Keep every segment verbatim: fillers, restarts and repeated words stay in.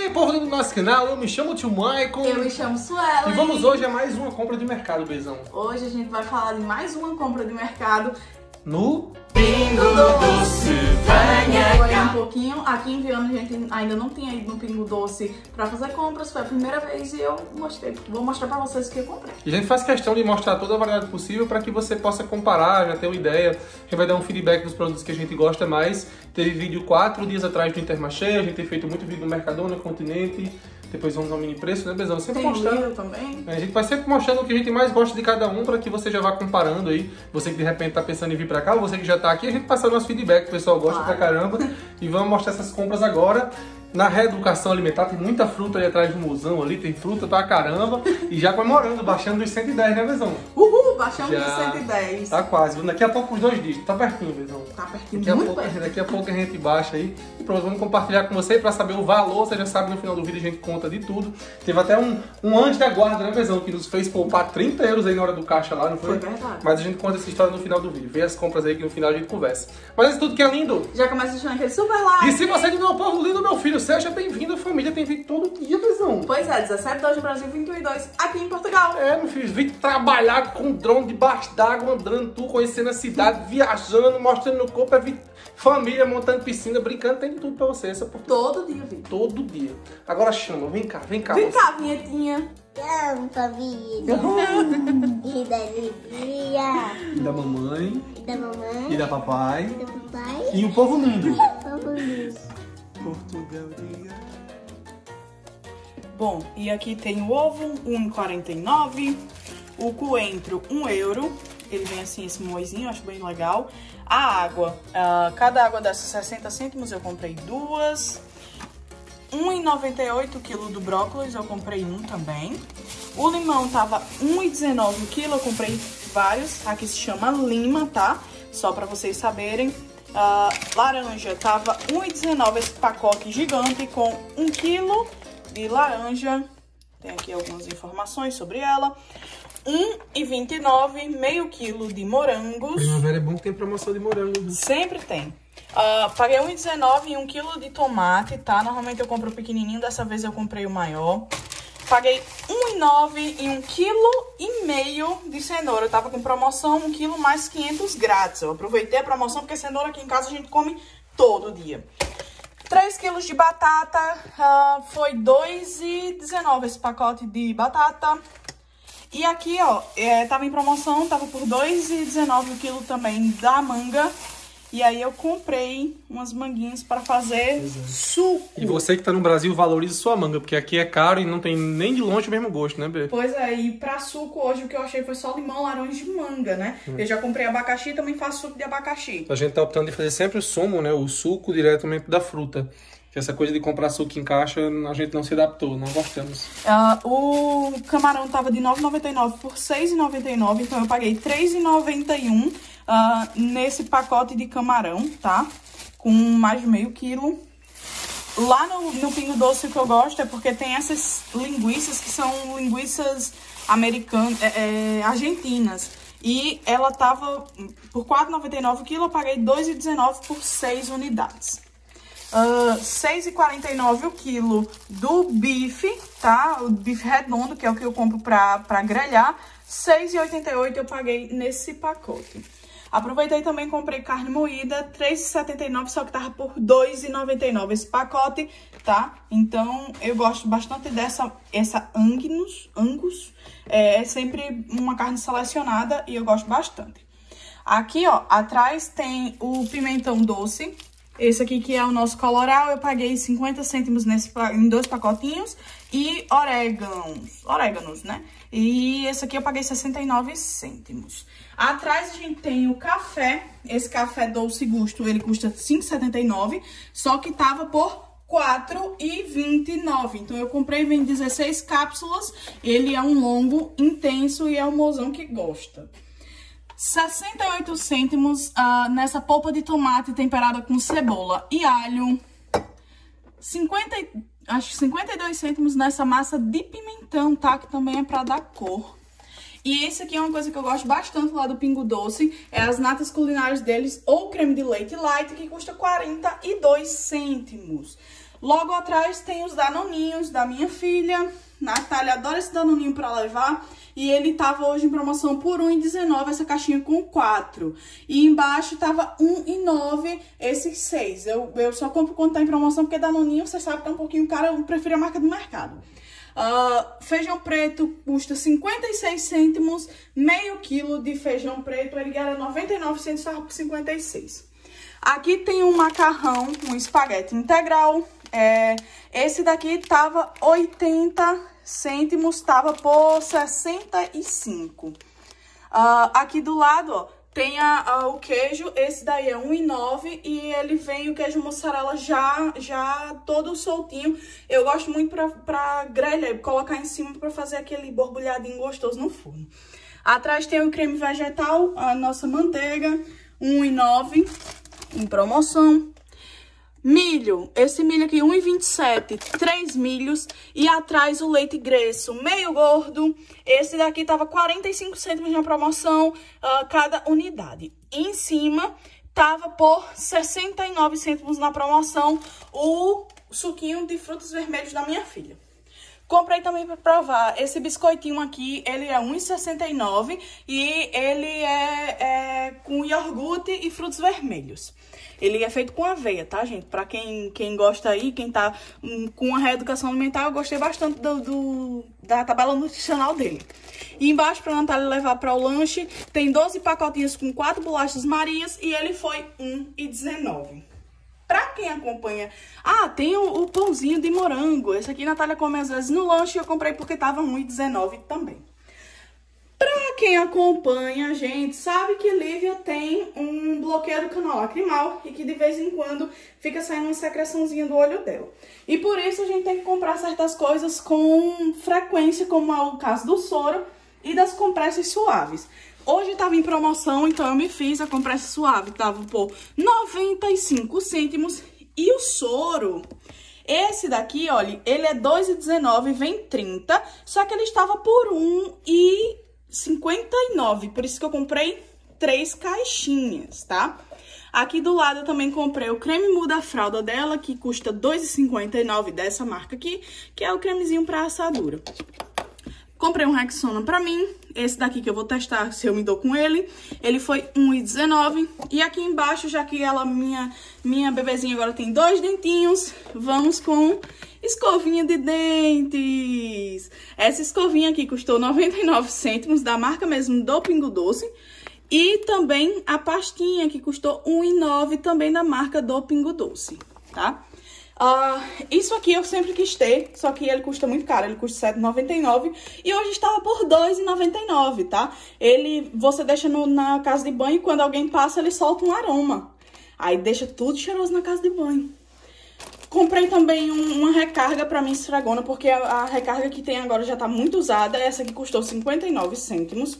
aí, povo do nosso canal, eu me chamo Tio Maicon. Eu me chamo Suelen. E vamos hoje a mais uma compra de mercado, Bezão. Hoje a gente vai falar de mais uma compra de mercado no Pingo Doce. Agora um pouquinho, aqui em Viana a gente ainda não tinha ido no Pingo Doce pra fazer compras, foi a primeira vez e eu gostei. Vou mostrar pra vocês o que eu comprei. E a gente faz questão de mostrar toda a variedade possível para que você possa comparar, já ter uma ideia. A gente vai dar um feedback dos produtos que a gente gosta mais. Teve vídeo quatro dias atrás do Intermarché, a gente tem feito muito vídeo no Mercadona, Continente. Depois vamos ao mini preço, né, Bezão? Sempre tem mostrando. livro também. A gente vai sempre mostrando o que a gente mais gosta de cada um para que você já vá comparando aí. Você que de repente tá pensando em vir pra cá, ou você que já tá aqui, a gente passa o nosso feedback, o pessoal gosta Claro. pra caramba. E vamos mostrar essas compras agora. Na reeducação alimentar tem muita fruta ali atrás do musão ali, tem fruta pra caramba. E já comemorando, baixando dos cento e dez, né, Bezão? Uhul, baixamos Já de cento e dez. Tá quase, daqui a pouco os dois dígitos, tá pertinho, Bezão. Tá pertinho, Daqui a, muito pouco, perto. daqui a pouco a gente baixa aí. E pronto, vamos compartilhar com você pra saber o valor. Você já sabe, no final do vídeo a gente conta de tudo. Teve até um, um anjo da guarda, né, Bezão, que nos fez poupar trinta euros aí na hora do caixa lá, não foi? Foi verdade. Mas a gente conta essa história no final do vídeo. Vê as compras aí que no final a gente conversa. Mas isso tudo que é lindo. Já começa deixando aquele super like. E se você de novo, povo lindo, meu filho, seja bem-vindo. A família tem vídeo todo dia, Bezão. Pois é, dezessete de dois no Brasil, vinte e um de dois aqui em Portugal. É, meu filho, vim trabalhar com drone debaixo d'água, andando, tu conhecendo a cidade, viajando, mostrando no corpo, é vi... família, montando piscina, brincando, tem de tudo pra você. Essa Todo dia, Vitor. Todo dia. Agora chama, vem cá, vem cá. Vem você. cá, vinhetinha. Canta, vida. E da alegria. E da mamãe, E da mamãe. e da papai, E do papai. e o povo lindo. Vamos isso. Portugal, diga. Bom, e aqui tem o ovo, um real e quarenta e nove, o coentro, um euro, ele vem assim, esse moizinho, acho bem legal. A água, uh, cada água dessas sessenta cêntimos, eu comprei duas. um real e noventa e oito o quilo do brócolis, eu comprei um também. O limão tava um real e dezenove o quilo, eu comprei vários, aqui se chama lima, tá? Só pra vocês saberem. Uh, laranja tava um real e dezenove esse pacote gigante com um quilo de laranja, tem aqui algumas informações sobre ela. um real e vinte e nove, meio quilo de morangos. Primavera é bom que tem promoção de morango. Sempre tem. Uh, paguei um real e dezenove em um quilo de tomate, tá? Normalmente eu compro o pequenininho, dessa vez eu comprei o maior. Paguei um real e nove em um quilo e meio de cenoura. Eu tava com promoção, um quilo mais quinhentos grátis. Eu aproveitei a promoção porque cenoura aqui em casa a gente come todo dia. três quilos de batata, uh, foi dois reais e dezenove esse pacote de batata. E aqui, ó, é, tava em promoção, tava por dois reais e dezenove o quilo também da manga. E aí eu comprei umas manguinhas para fazer suco. E você que tá no Brasil, valorize sua manga, porque aqui é caro e não tem nem de longe o mesmo gosto, né, Bê? Pois é, e pra suco hoje o que eu achei foi só limão, laranja e manga, né? Hum. Eu já comprei abacaxi, também faço suco de abacaxi. A gente tá optando de fazer sempre o sumo, né, o suco diretamente da fruta. Que essa coisa de comprar suco em caixa, a gente não se adaptou, não gostamos. Uh, o camarão tava de nove reais e noventa e nove por seis reais e noventa e nove, então eu paguei três reais e noventa e um uh, nesse pacote de camarão, tá? Com mais de meio quilo. Lá no, no Pingo Doce o que eu gosto é porque tem essas linguiças que são linguiças americanas, é, é, argentinas. E ela tava por quatro reais e noventa e nove o quilo, eu paguei dois reais e dezenove por seis unidades. Uh, seis reais e quarenta e nove o quilo do bife, tá? O bife redondo, que é o que eu compro pra, pra grelhar. seis reais e oitenta e oito eu paguei nesse pacote. Aproveitei também e comprei carne moída, três reais e setenta e nove, só que tava por dois reais e noventa e nove esse pacote, tá? Então, eu gosto bastante dessa essa Angus, Angus. É sempre uma carne selecionada e eu gosto bastante. Aqui, ó, atrás tem o pimentão doce. Esse aqui que é o nosso coloral, eu paguei cinquenta cêntimos nesse, em dois pacotinhos. E orégãos, orégãos, né? E esse aqui eu paguei sessenta e nove cêntimos. Atrás a gente tem o café. Esse café Doce Gusto, ele custa cinco reais e setenta e nove, só que tava por quatro reais e vinte e nove. Então eu comprei, vem dezesseis cápsulas. Ele é um longo, intenso e é um mozão que gosta. sessenta e oito cêntimos uh, nessa polpa de tomate temperada com cebola e alho. cinquenta, acho que cinquenta e dois cêntimos nessa massa de pimentão, tá? Que também é pra dar cor. E esse aqui é uma coisa que eu gosto bastante lá do Pingo Doce, é as natas culinárias deles ou creme de leite light, que custa quarenta e dois cêntimos. Logo atrás tem os danoninhos da minha filha. Natália adora esse danoninho pra levar. E ele tava hoje em promoção por um real e dezenove, essa caixinha com quatro. E embaixo tava um real e nove esses seis. Eu, eu só compro quando tá em promoção, porque danoninho, você sabe que tá um pouquinho caro, eu prefiro a marca do mercado. Uh, feijão preto custa cinquenta e seis cêntimos, meio quilo de feijão preto, ele era noventa e nove cêntimos, estava por cinquenta e seis. Aqui tem um macarrão, um espaguete integral, é, esse daqui tava oitenta cêntimos, tava por sessenta e cinco. Uh, aqui do lado, ó, tem a, a, o queijo, esse daí é um real e nove e ele vem o queijo mussarela já, já todo soltinho. Eu gosto muito pra, pra grelhar, colocar em cima pra fazer aquele borbulhadinho gostoso no forno. Atrás tem o creme vegetal, a nossa manteiga, um real e nove em promoção. Milho, esse milho aqui, um real e vinte e sete, três milhos. E atrás o leite gresso, meio gordo. Esse daqui tava quarenta e cinco cêntimos na promoção, uh, cada unidade. E em cima, tava por sessenta e nove cêntimos na promoção, o suquinho de frutos vermelhos da minha filha. Comprei também para provar esse biscoitinho aqui, ele é um real e sessenta e nove e ele é, é com iogurte e frutos vermelhos. Ele é feito com aveia, tá, gente? Pra quem, quem gosta aí, quem tá hum, com a reeducação alimentar, eu gostei bastante do, do, da tabela nutricional dele. E embaixo, pra Natália levar para o lanche, tem doze pacotinhos com quatro bolachas Marias e ele foi um real e dezenove. Pra quem acompanha... Ah, tem o, o pãozinho de morango. Esse aqui a Natália come às vezes no lanche e eu comprei porque tava um real e dezenove também. Pra quem acompanha a gente, sabe que Lívia tem um bloqueio do canal lacrimal e que de vez em quando fica saindo uma secreçãozinha do olho dela. E por isso a gente tem que comprar certas coisas com frequência, como é o caso do soro e das compressas suaves. Hoje estava em promoção, então eu me fiz a compressa suave, tava por noventa e cinco cêntimos. E o soro, esse daqui, olha, ele é dois reais e dezenove, vem trinta, só que ele estava por um real e cinquenta e nove, por isso que eu comprei três caixinhas, tá? Aqui do lado eu também comprei o creme muda fralda dela, que custa dois reais e cinquenta e nove dessa marca aqui, que é o cremezinho pra assadura. Comprei um Rexona pra mim, esse daqui que eu vou testar se eu me dou com ele. Ele foi um real e dezenove. E aqui embaixo, já que ela, minha, minha bebezinha agora tem dois dentinhos, vamos com escovinha de dentes. Essa escovinha aqui custou noventa e nove cêntimos, da marca mesmo do Pingo Doce. E também a pastinha que custou um real e nove, também da marca do Pingo Doce, tá? Uh, isso aqui eu sempre quis ter, só que ele custa muito caro, ele custa sete reais e noventa e nove e hoje estava por dois reais e noventa e nove, tá? Ele, você deixa no, na casa de banho e quando alguém passa ele solta um aroma, aí deixa tudo cheiroso na casa de banho. Comprei também um, uma recarga pra minha esfregona, porque a, a recarga que tem agora já tá muito usada, essa aqui custou cinquenta e nove cêntimos.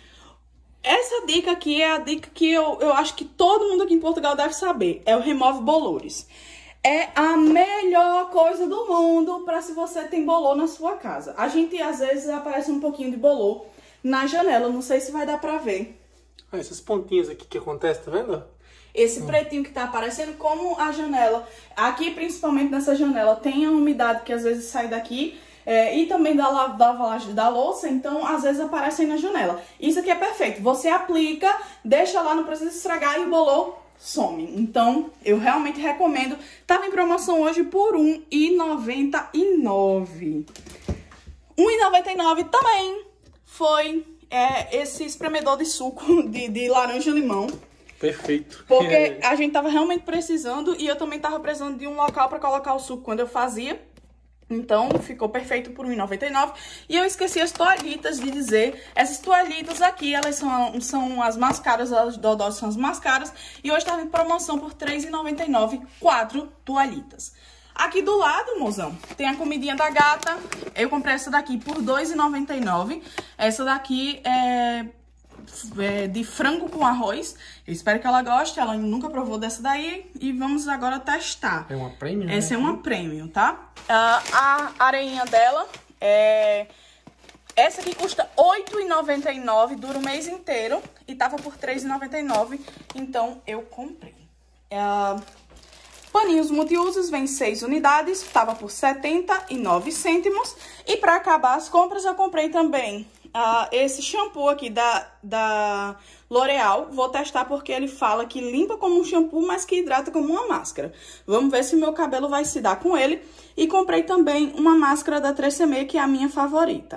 Essa dica aqui é a dica que eu, eu acho que todo mundo aqui em Portugal deve saber, é o Remove Bolores. É a melhor coisa do mundo para se você tem bolor na sua casa. A gente, às vezes, aparece um pouquinho de bolor na janela. Não sei se vai dar pra ver. Ah, esses pontinhos aqui que acontece, tá vendo? Esse hum. pretinho que tá aparecendo, como a janela. Aqui, principalmente nessa janela, tem a umidade que às vezes sai daqui. É, e também da, da lavagem da louça, então às vezes aparece aí na janela. Isso aqui é perfeito. Você aplica, deixa lá, não precisa estragar e o bolor some. Então, eu realmente recomendo. Tava em promoção hoje por um real e noventa e nove. um real e noventa e nove também foi é, esse espremedor de suco de, de laranja e limão. Perfeito. Porque a gente tava realmente precisando e eu também tava precisando de um local para colocar o suco quando eu fazia. Então, ficou perfeito por um real e noventa e nove. E eu esqueci as toalhitas de dizer. Essas toalhitas aqui, elas são, são as mais caras, as Dodós são as mais caras. E hoje tá em promoção por três reais e noventa e nove, quatro toalhitas. Aqui do lado, mozão, tem a comidinha da gata. Eu comprei essa daqui por dois reais e noventa e nove. Essa daqui é... É de frango com arroz. Eu espero que ela goste. Ela nunca provou dessa daí. E vamos agora testar. É uma premium? Essa né? é uma premium, tá? Uh, a areinha dela é... Essa aqui custa oito reais e noventa e nove. Dura o mês inteiro. E tava por três reais e noventa e nove. Então, eu comprei. Uh... Paninhos multiusos, vem seis unidades, estava por setenta e nove cêntimos. E para acabar as compras, eu comprei também uh, esse shampoo aqui da, da L'Oréal. Vou testar porque ele fala que limpa como um shampoo, mas que hidrata como uma máscara. Vamos ver se o meu cabelo vai se dar com ele. E comprei também uma máscara da três C M, que é a minha favorita.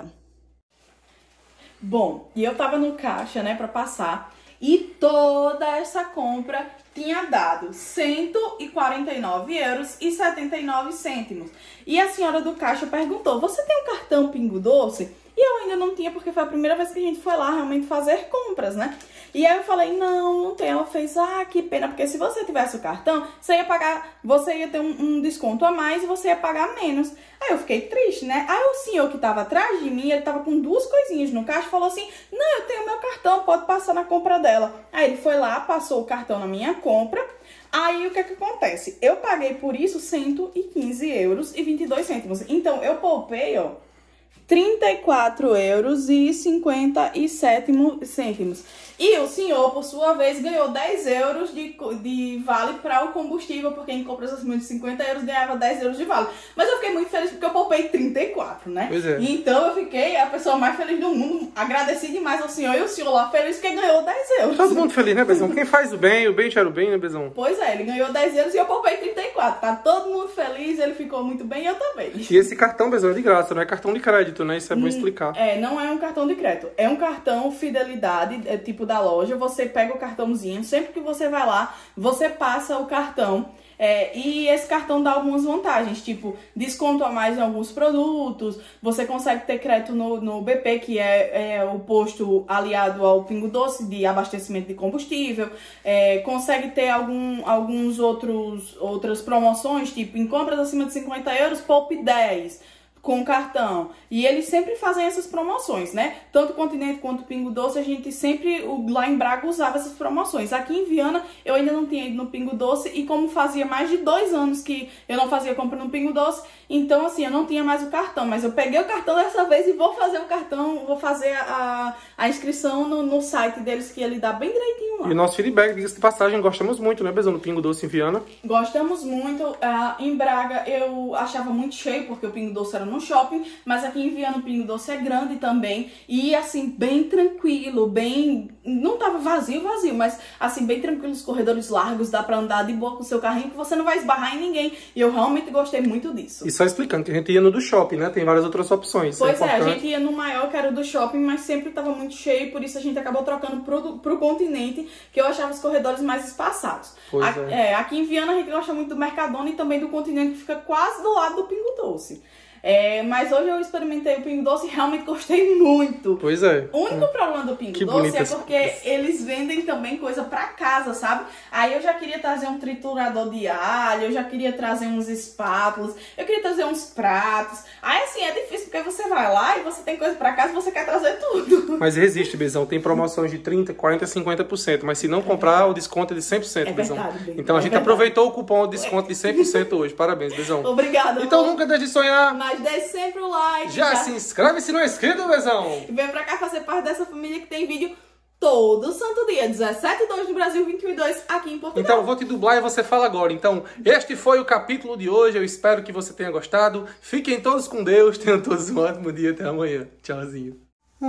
Bom, e eu tava no caixa, né, pra passar, e toda essa compra tinha dado cento e quarenta e nove euros e setenta e nove cêntimos. E a senhora do caixa perguntou, você tem um cartão Pingo Doce? E eu ainda não tinha, porque foi a primeira vez que a gente foi lá realmente fazer compras, né? E aí eu falei, não, não tem. Ela fez, ah, que pena, porque se você tivesse o cartão, você ia pagar, você ia ter um, um desconto a mais e você ia pagar menos. Aí eu fiquei triste, né? Aí o senhor que tava atrás de mim, ele tava com duas coisinhas no caixa, falou assim, não, eu tenho meu cartão, pode passar na compra dela. Aí ele foi lá, passou o cartão na minha compra. Aí o que que acontece? Eu paguei por isso cento e quinze euros e vinte e dois cêntimos. Então eu poupei, ó, trinta e quatro euros e cinquenta e sete cêntimos. E o senhor, por sua vez, ganhou dez euros de, de vale para o combustível, porque em compras acima de cinquenta euros ganhava dez euros de vale. Mas eu fiquei muito feliz porque eu poupei trinta e quatro, né? Pois é. E então eu fiquei a pessoa mais feliz do mundo. Agradeci demais ao senhor e o senhor lá feliz porque ganhou dez euros. Todo mundo feliz, né, Bezão? Quem faz o bem, o bem gera o bem, né, Bezão? Pois é, ele ganhou dez euros e eu poupei trinta e quatro. Tá todo mundo feliz, ele ficou muito bem e eu também. E esse cartão, Bezão, é de graça, não é cartão de crédito, né? Isso é bom explicar. É, não é um cartão de crédito. É um cartão fidelidade, é tipo da loja. Você pega o cartãozinho, sempre que você vai lá, você passa o cartão. É, e esse cartão dá algumas vantagens, tipo desconto a mais em alguns produtos, você consegue ter crédito no, no B P, que é, é o posto aliado ao Pingo Doce de abastecimento de combustível, é, consegue ter algum, alguns outros outras promoções, tipo em compras acima de cinquenta euros, poupe dez com cartão. E eles sempre fazem essas promoções, né? Tanto o Continente quanto o Pingo Doce, a gente sempre, lá em Braga, usava essas promoções. Aqui em Viana, eu ainda não tinha ido no Pingo Doce, e como fazia mais de dois anos que eu não fazia compra no Pingo Doce, então, assim, eu não tinha mais o cartão. Mas eu peguei o cartão dessa vez e vou fazer o cartão, vou fazer a, a inscrição no, no site deles, que ele dá bem direitinho lá. E o nosso feedback, diga-se de passagem, gostamos muito, né, Bezão, no Pingo Doce em Viana? Gostamos muito. Uh, em Braga, eu achava muito cheio, porque o Pingo Doce era no shopping, mas aqui em Viana o Pingo Doce é grande também, e assim, bem tranquilo, bem... não tava vazio, vazio, mas assim, bem tranquilo, os corredores largos, dá pra andar de boa com o seu carrinho, que você não vai esbarrar em ninguém, e eu realmente gostei muito disso. E só explicando que a gente ia no do shopping, né, tem várias outras opções. Pois é, é, a gente ia no maior, que era o do shopping, mas sempre tava muito cheio, por isso a gente acabou trocando pro, pro Continente, que eu achava os corredores mais espaçados. Pois a, é. É, aqui em Viana a gente gosta muito do Mercadona e também do Continente, que fica quase do lado do Pingo Doce. É, mas hoje eu experimentei o Pingo Doce e realmente gostei muito. Pois é. O único é. problema do Pingo Que Doce é porque eles vendem também coisa pra casa, sabe? Aí eu já queria trazer um triturador de alho, eu já queria trazer uns espátulas, eu queria trazer uns pratos. Aí assim, é difícil porque você vai lá e você tem coisa pra casa e você quer trazer tudo. Mas resiste, Bezão. Tem promoções de trinta, quarenta, cinquenta por cento. Mas se não comprar, o desconto é de cem por cento, é Bezão. Verdade, bem. Então a é gente verdade. aproveitou o cupom de desconto de cem por cento hoje. Parabéns, Bezão. Obrigada. Então amor. nunca deixe de sonhar. Mas deixe sempre o like. Já, já se inscreve se não é inscrito, Bezão. E vem pra cá fazer parte dessa família que tem vídeo todo santo dia. dezessete e dois no Brasil, vinte e um e dois aqui em Portugal. Então, eu vou te dublar e você fala agora. Então, este foi o capítulo de hoje. Eu espero que você tenha gostado. Fiquem todos com Deus. Tenham todos um ótimo dia. Até amanhã. Tchauzinho.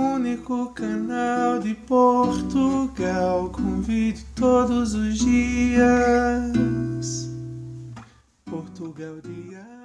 Único canal de Portugal com vídeo todos os dias. Portugal Diário.